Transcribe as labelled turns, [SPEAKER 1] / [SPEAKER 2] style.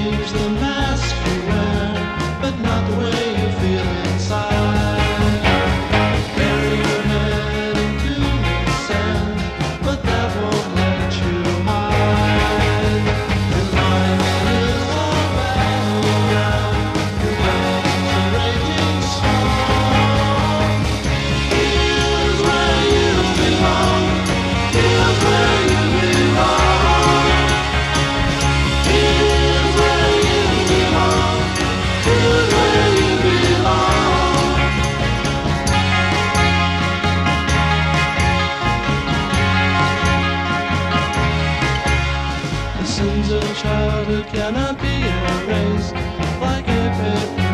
[SPEAKER 1] change the mask you wear, but not the way you feel inside. Bury your head into the sand, but that won't let you hide. Your mind is a battleground, your brain's a raging storm. Here's where you belong, here's where you belong. Here's where you belong, here's where you belong. The sins of childhood cannot be erased, like a paper